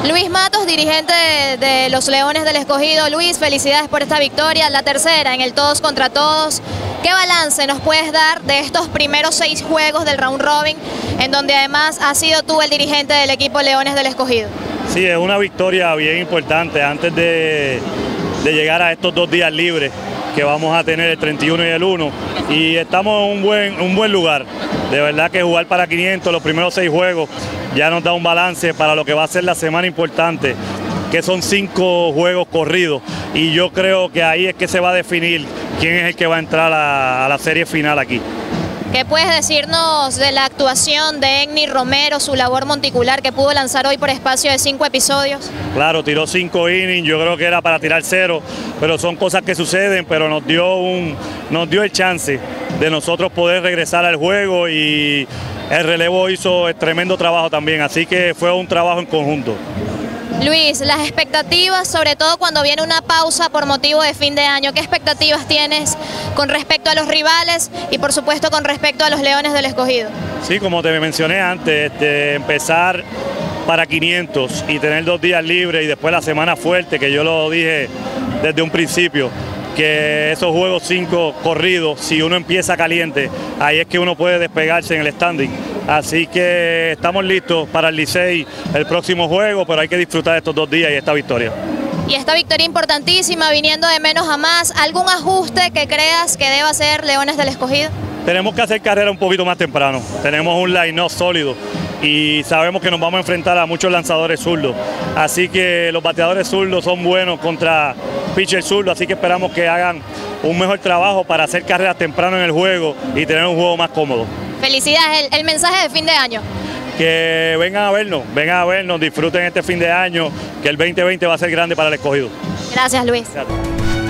Luis Matos, dirigente de los Leones del Escogido. Luis, felicidades por esta victoria, la tercera en el todos contra todos. ¿Qué balance nos puedes dar de estos primeros 6 juegos del round robin, en donde además has sido tú el dirigente del equipo Leones del Escogido? Sí, es una victoria bien importante antes de llegar a estos 2 días libres que vamos a tener el 31 y el 1, y estamos en un buen lugar. De verdad que jugar para 500 los primeros 6 juegos ya nos da un balance para lo que va a ser la semana importante, que son 5 juegos corridos, y yo creo que ahí es que se va a definir quién es el que va a entrar a la serie final aquí. ¿Qué puedes decirnos de la actuación de Enny Romero, su labor monticular que pudo lanzar hoy por espacio de 5 episodios? Claro, tiró 5 innings, yo creo que era para tirar 0, pero son cosas que suceden, pero nos dio el chance de nosotros poder regresar al juego, y el relevo hizo tremendo trabajo también, así que fue un trabajo en conjunto. Luis, las expectativas, sobre todo cuando viene una pausa por motivo de fin de año, ¿qué expectativas tienes con respecto a los rivales y por supuesto con respecto a los Leones del Escogido? Sí, como te mencioné antes, empezar para 500 y tener 2 días libres y después la semana fuerte, que yo lo dije desde un principio, que esos juegos 5 corridos, si uno empieza caliente, ahí es que uno puede despegarse en el standing. Así que estamos listos para el Licey el próximo juego, pero hay que disfrutar de estos 2 días y esta victoria. Y esta victoria importantísima, viniendo de menos a más, ¿algún ajuste que creas que deba hacer Leones del Escogido? Tenemos que hacer carrera un poquito más temprano, tenemos un line-up sólido y sabemos que nos vamos a enfrentar a muchos lanzadores zurdos, así que los bateadores zurdos son buenos contra pitcher zurdo, así que esperamos que hagan un mejor trabajo para hacer carreras temprano en el juego y tener un juego más cómodo. Felicidades, el mensaje de fin de año. Que vengan a vernos, disfruten este fin de año, que el 2020 va a ser grande para el Escogido. Gracias, Luis. Gracias.